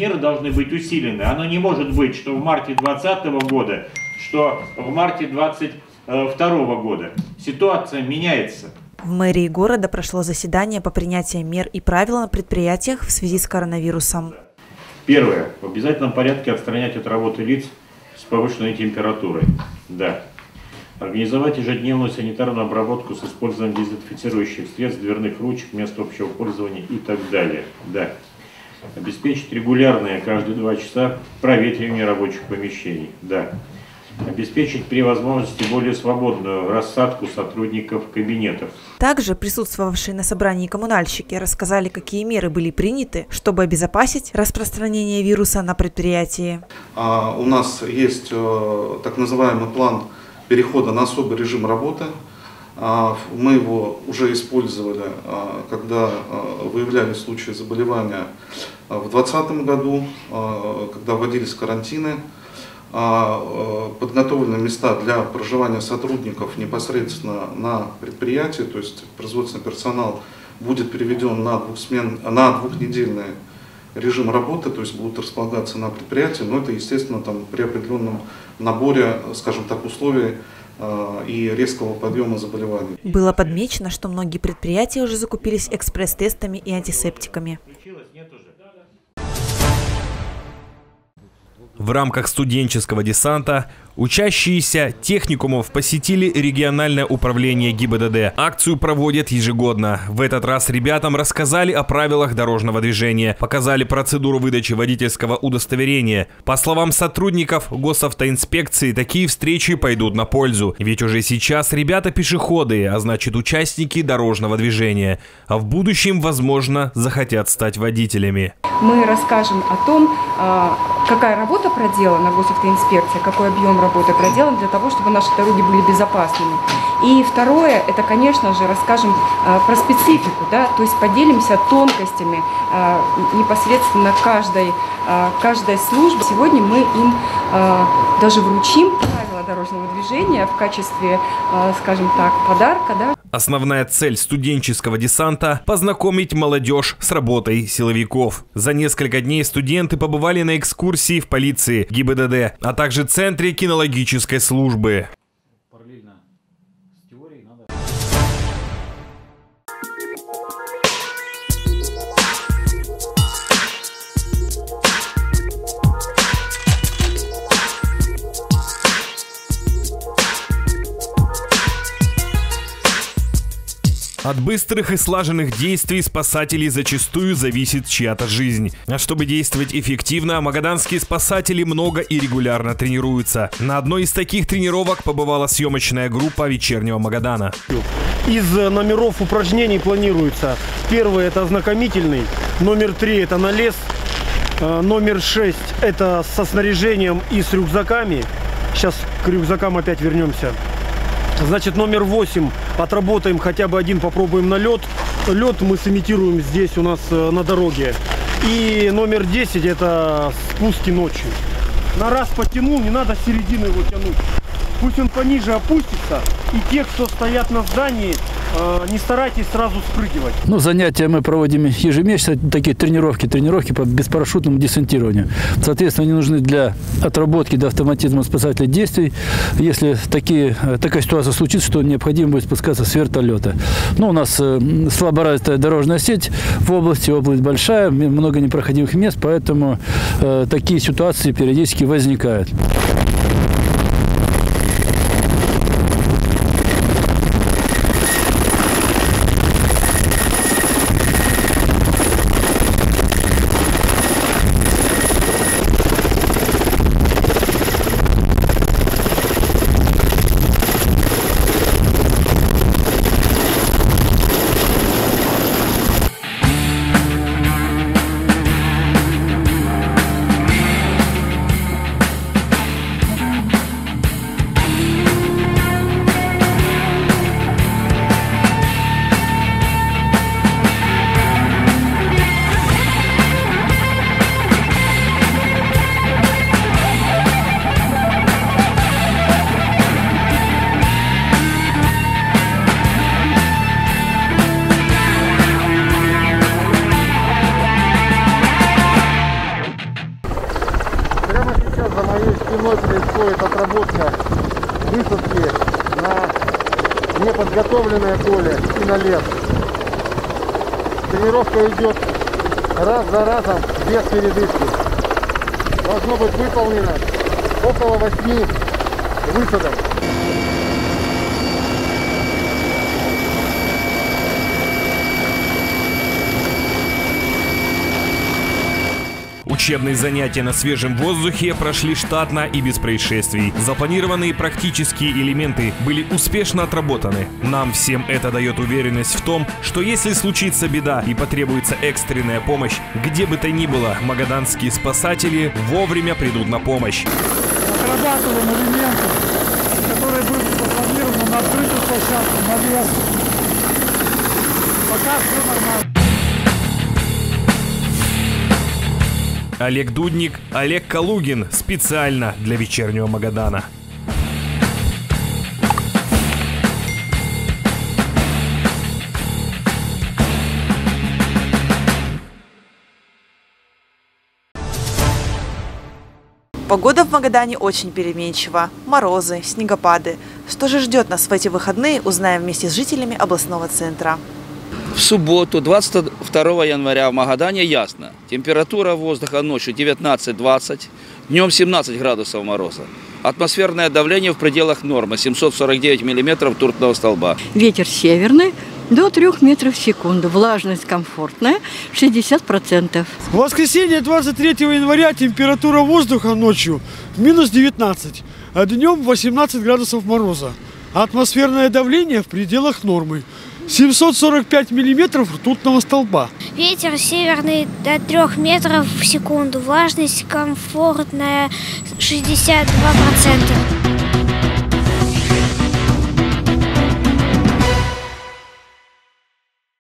меры должны быть усилены. Оно не может быть, что в марте 2020 года, что в марте 2022 года. Ситуация меняется. В мэрии города прошло заседание по принятию мер и правил на предприятиях в связи с коронавирусом. Первое. В обязательном порядке отстранять от работы лиц с повышенной температурой. Да. Организовать ежедневную санитарную обработку с использованием дезинфицирующих средств, дверных ручек, мест общего пользования и так далее. Да. Обеспечить регулярное каждые 2 часа проветривание рабочих помещений. Да. Обеспечить при возможности более свободную рассадку сотрудников кабинетов. Также присутствовавшие на собрании коммунальщики рассказали, какие меры были приняты, чтобы обезопасить распространение вируса на предприятии. У нас есть так называемый план перехода на особый режим работы. Мы его уже использовали, когда выявляли случаи заболевания в 2020 году, когда вводились карантины. Подготовлены места для проживания сотрудников непосредственно на предприятии, то есть производственный персонал будет переведен на двухнедельный режим работы, то есть будут располагаться на предприятии, но это, естественно, там, при определенном наборе, скажем так, условий и резкого подъема заболеваний. Было подмечено, что многие предприятия уже закупились экспресс-тестами и антисептиками. В рамках студенческого десанта учащиеся техникумов посетили региональное управление ГИБДД. Акцию проводят ежегодно. В этот раз ребятам рассказали о правилах дорожного движения, показали процедуру выдачи водительского удостоверения. По словам сотрудников госавтоинспекции, такие встречи пойдут на пользу. Ведь уже сейчас ребята пешеходы, а значит участники дорожного движения. А в будущем, возможно, захотят стать водителями. Мы расскажем о том, какая работа проделана госавтоинспекция, какой объем работы проделан для того, чтобы наши дороги были безопасными. И второе, это, конечно же, расскажем про специфику, да, то есть поделимся тонкостями непосредственно каждой службы. Сегодня мы им даже вручим правила дорожного движения в качестве, скажем так, подарка, да. Основная цель студенческого десанта – познакомить молодежь с работой силовиков. За несколько дней студенты побывали на экскурсии в полиции, ГИБДД, а также Центре кинологической службы. От быстрых и слаженных действий спасателей зачастую зависит чья-то жизнь. А чтобы действовать эффективно, магаданские спасатели много и регулярно тренируются. На одной из таких тренировок побывала съемочная группа «Вечернего Магадана». Из номеров упражнений планируется: первый – это ознакомительный, номер 3 – это налез, номер 6 – это со снаряжением и с рюкзаками. Сейчас к рюкзакам опять вернемся. Значит, номер 8 отработаем хотя бы один, попробуем на лед. Лед мы сымитируем здесь у нас на дороге. И номер 10 это спуски ночью. На раз потянул, не надо с середины его тянуть. Пусть он пониже опустится. И те, кто стоят на здании, не старайтесь сразу спрыгивать. Ну, занятия мы проводим ежемесячно, такие тренировки по беспарашютному десантированию. Соответственно, они нужны для отработки до автоматизма спасательных действий, если такая ситуация случится, что необходимо будет спускаться с вертолета. Ну, у нас слаборазвитая дорожная сеть в области, область большая, много непроходимых мест, поэтому такие ситуации периодически возникают. предпринимателей стоит отработка высадки на неподготовленное поле и на лес. Тренировка идет раз за разом, без передышки. Должно быть выполнено около 8 высадок. Учебные занятия на свежем воздухе прошли штатно и без происшествий. Запланированные практические элементы были успешно отработаны. Нам всем это дает уверенность в том, что если случится беда и потребуется экстренная помощь, где бы то ни было, магаданские спасатели вовремя придут на помощь. Отрабатываем элементы, которые были запланированы на открытую площадку, на лес. Пока все нормально. Олег Дудник, Олег Калугин. Специально для вечернего Магадана. Погода в Магадане очень переменчива. Морозы, снегопады. Что же ждет нас в эти выходные, узнаем вместе с жителями областного центра. В субботу, 22 января в Магадане ясно. Температура воздуха ночью 19-20, днем 17 градусов мороза. Атмосферное давление в пределах нормы 749 миллиметров ртутного столба. Ветер северный до 3 метров в секунду. Влажность комфортная 60%. В воскресенье 23 января температура воздуха ночью минус 19, а днем 18 градусов мороза. Атмосферное давление в пределах нормы 745 миллиметров ртутного столба. Ветер северный до 3 метров в секунду. Влажность комфортная 62%.